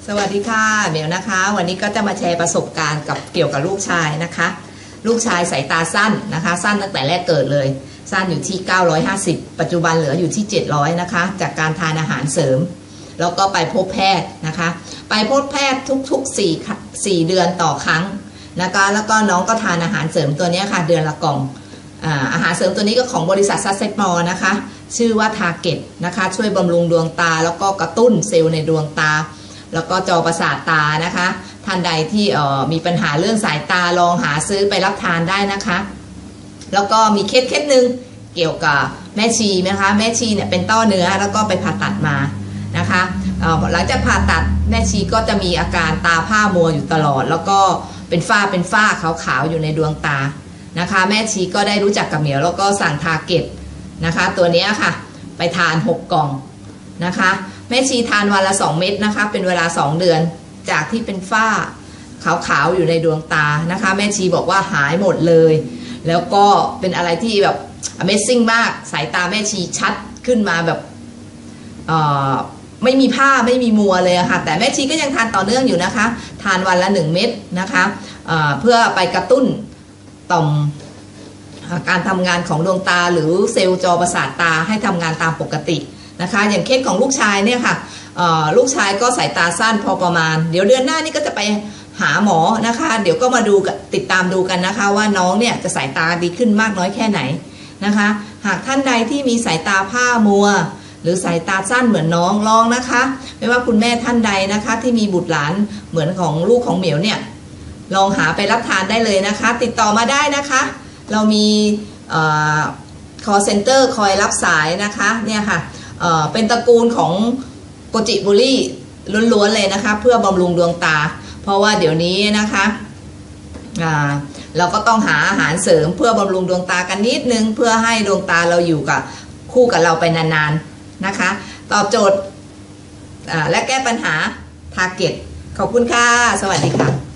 สวัสดีค่ะเหมียวนะคะวันนี้ก็จะมาแชร์ประสบการณ์เกี่ยวกับลูกชายนะคะลูกชายสายตาสั้นนะคะสั้นตั้งแต่แรกเกิดเลยสั้นอยู่ที่950ปัจจุบันเหลืออยู่ที่700นะคะจากการทานอาหารเสริมแล้วก็ไปพบแพทย์นะคะไปพบแพทย์ทุกๆ4 เดือนต่อครั้งนะคะแล้วก็น้องก็ทานอาหารเสริมตัวนี้ค่ะเดือนละกล่องอาหารเสริมตัวนี้ก็ของบริษัทซัสเซตมอลนะคะชื่อว่าทาร์เก็ตนะคะช่วยบำรุงดวงตาแล้วก็กระตุ้นเซลล์ในดวงตาแล้วก็จอประสาทตานะคะท่านใดที่มีปัญหาเรื่องสายตาลองหาซื้อไปรับทานได้นะคะแล้วก็มีเคสหนึ่งเกี่ยวกับแม่ชีนะคะแม่ชีเนี่ยเป็นต้อเนื้อแล้วก็ไปผ่าตัดมานะคะหลังจากผ่าตัดแม่ชีก็จะมีอาการตาผ้ามัวอยู่ตลอดแล้วก็เป็นฝ้าขาวๆอยู่ในดวงตานะคะแม่ชีก็ได้รู้จักกับเหมียวแล้วก็สั่งทาร์เก็ตนะคะตัวนี้ค่ะไปทาน6 กล่องนะคะแม่ชีทานวันละ2 เม็ดนะคะเป็นเวลา2 เดือนจากที่เป็นฝ้าขาวๆอยู่ในดวงตานะคะแม่ชีบอกว่าหายหมดเลยแล้วก็เป็นอะไรที่แบบ Amazing มากสายตาแม่ชีชัดขึ้นมาแบบไม่มีผ้าไม่มีมัวเลยค่ะแต่แม่ชีก็ยังทานต่อเนื่องอยู่นะคะทานวันละ1 เม็ดนะคะเพื่อไปกระตุ้นต่อมการทำงานของดวงตาหรือเซลล์จอประสาทตาให้ทำงานตามปกตินะคะอย่างเคสของลูกชายเนี่ยค่ะลูกชายก็สายตาสั้นพอประมาณเดี๋ยวเดือนหน้านี่ก็จะไปหาหมอนะคะเดี๋ยวก็มาดูติดตามดูกันนะคะว่าน้องเนี่ยจะสายตาดีขึ้นมากน้อยแค่ไหนนะคะหากท่านใดที่มีสายตาผ้ามัวหรือสายตาสั้นเหมือนน้องลองนะคะไม่ว่าคุณแม่ท่านใดนะคะที่มีบุตรหลานเหมือนของลูกของเหมียวเนี่ยลองหาไปรับทานได้เลยนะคะติดต่อมาได้นะคะเรามีcall center คอยรับสายนะคะเนี่ยค่ะเป็นตระกูลของโกจิบุรีล้วนๆเลยนะคะเพื่อบำรุงดวงตาเพราะว่าเดี๋ยวนี้นะคะเราก็ต้องหาอาหารเสริมเพื่อบำรุงดวงตากันนิดนึงเพื่อให้ดวงตาเราอยู่กับคู่กับเราไปนานๆนะคะตอบโจทย์และแก้ปัญหาทาร์เก็ตขอบคุณค่ะสวัสดีค่ะ